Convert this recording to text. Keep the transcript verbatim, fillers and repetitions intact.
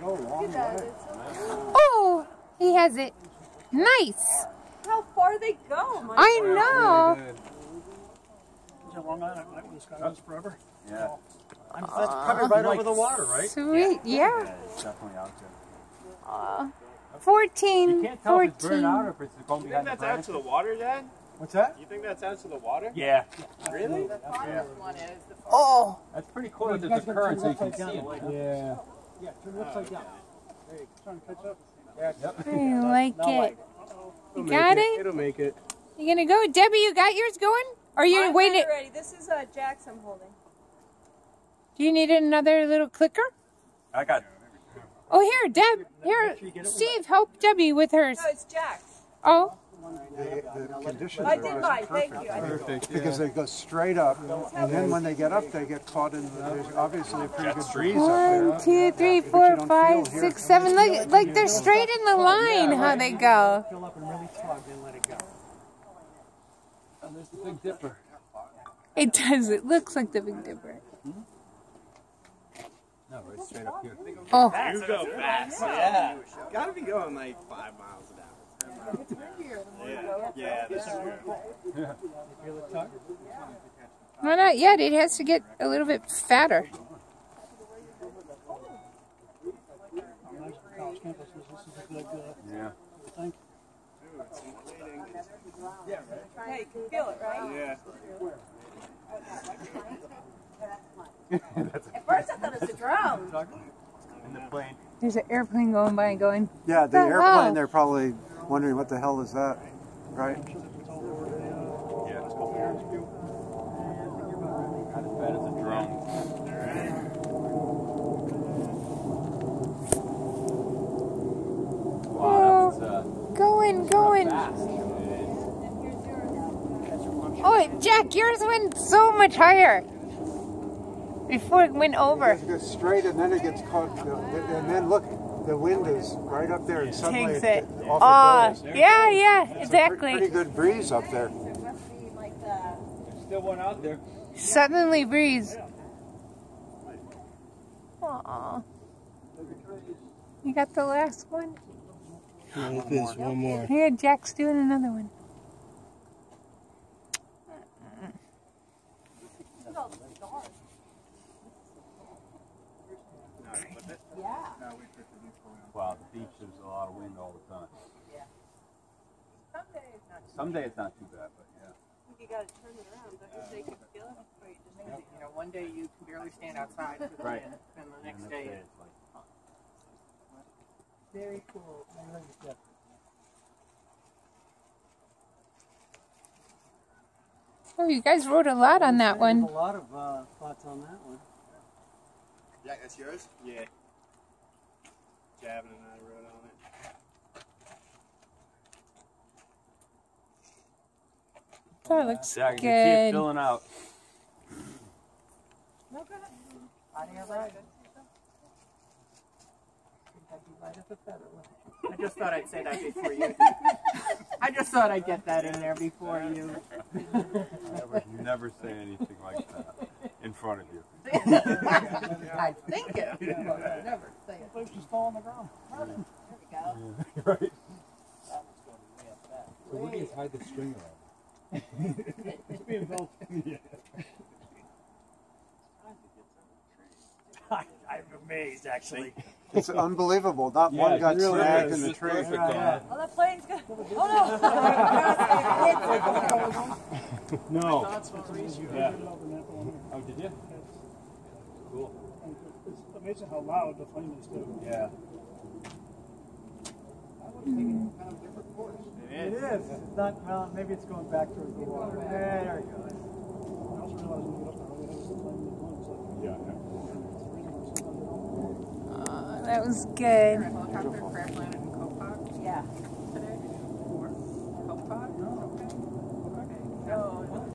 go a long way. Oh, he has it. Nice. How far they go? My I know. Really Is it Long Island night when the sky goes forever? yeah. I'm, that's probably right over the water, right? Sweet, yeah. Yeah, it's definitely out there. Uh, fourteen, You can't tell if it's burning out or fourteen. if it's going You think behind the that's out branch. to the water, Dad? What's that? You think that's out to the water? Yeah. Really? The farthest one is. The Oh, That's pretty cool that there's a current so you can see it. Yeah. Yeah, turn it upside down. There you go. Trying to catch up. Yeah. Yep. I like Now it. You got it? It'll make it. You gonna go? Debbie, you got yours going? Or you I'm waiting? ready. This is uh, Jack's I'm holding. Do you need another little clicker? I got Oh, here, Deb. Here, Steve, help Debbie with hers. No, it's Jack's. Oh, The, the conditions I are did mine. Thank perfect. you. I did. perfect. Because they go straight up, and then when they get up, they get caught in, there's obviously a pretty good breeze up there. one, two, three, four, five, six, seven. Like, like they're straight in the line how they go. Fill up and really tug, then let it go. And there's the Big Dipper. It does. It looks like the Big Dipper. No, right straight up here. Oh, You go fast. Yeah. Gotta be going like five miles an hour. It's windier the more you Yeah. go up. Yeah, that's true. Feel it tug? well, not yet. It has to get a little bit fatter. College campus, this is a good uh, Yeah. thing. Yeah, you can feel it, right? Yeah. At first I thought it was a drone. In the plane. There's an airplane going by going. Yeah, the Oh, wow. airplane, they're probably wondering what the hell is that, right? Not as bad as a drone. Wow, that was uh, Going, going. fast. Oh, Jack, yours went so much higher before it went over. It goes straight and then it gets caught, and then look, the wind is right up there and suddenly Takes it. off Ah, it goes. yeah, yeah, It's a pre- exactly. pretty good breeze up there. It must be like the... There's still one out there. Suddenly breeze. Aw. You got the last one? One this, one more. Here, Jack's doing another one. Wow, the beach, there's a lot of wind all the time. Someday it's not. Someday it's not too bad, but yeah. You gotta turn it around. Don't you say you can feel it? Or you just You know, one day you can barely stand outside for the Right. wind, and the next And day it's like, Very cool. I like it. Oh, you guys wrote a lot on that There's one. a lot of uh, thoughts on that one. Yeah, that's yours? Yeah. Javin and I wrote on it. That looks Jack, you keep good. filling out. No, go ahead. Body of right. I just thought I'd say that before you. I just thought I'd get that in there before you. I would never say anything like that in front of you. I think it. but I never say it. Let's just fall on the ground. There we go. Right. So where do you hide the string around? It's being built. I, I'm amazed, actually. It's unbelievable, not Yeah, one it got really snagged is. in the It's tree. perfect on it. Oh, that plane's good. Oh, no. No. Yeah. Oh, did you? Cool. It's amazing how loud the flame is, too. Yeah. It is. It's not, well, maybe it's going back towards the water. There you go. I also realized when we get up there, it was the flame that went, so- Yeah. Oh, that was good. Helicopter crash landed